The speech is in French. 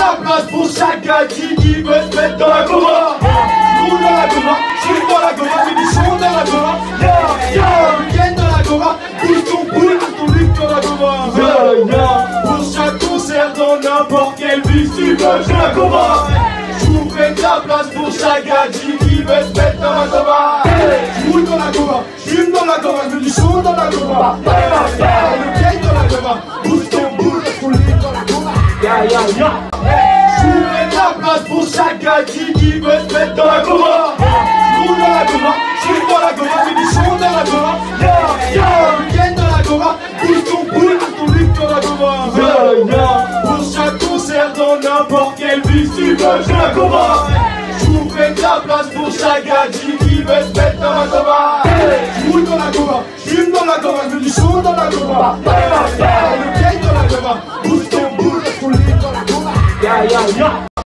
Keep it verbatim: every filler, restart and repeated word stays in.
la place pour chaque gadji qui veut se mettre dans la coma. J'roule dans la coma, j'fume dans la coma, mets du son dans la coma. Yeah, yeah, week-end dans la coma, pousse ton boule, pousse ton luc dans la coma. Yeah, yeah, pour chaque concert dans n'importe quelle ville, tu veux, j'ai la coma. J'ouvre de la place pour chaque gadji qui veut se mettre dans la coma. J'roule dans la coma, j'fume dans la coma, j'mets du son dans la coma. Yeah, yeah, week-end dans la coma, pousse ton boule, pousse ton luc dans la coma. Yeah, yeah, yeah. J'ouvre de la place pour chaque gadji qui veut se mettre dans la coma. J'roule dans la coma, j'fume dans la coma, mets du son dans la coma. Yeah, yeah, week-end dans la coma, pousse ton boule, pousse ton luc dans la coma. Yeah, yeah, pour chaque concert dans n'importe quelle ville, tu veux, j'ai la coma. J'ouvre de la place pour chaque gadji qui veut se mettre dans la coma. J'roule dans la coma, j'fume dans la coma, j'mets du son dans la coma. Yeah, yeah, week-end dans la coma, pousse ton boule, pousse ton luc dans la coma. Yeah, yeah, yeah.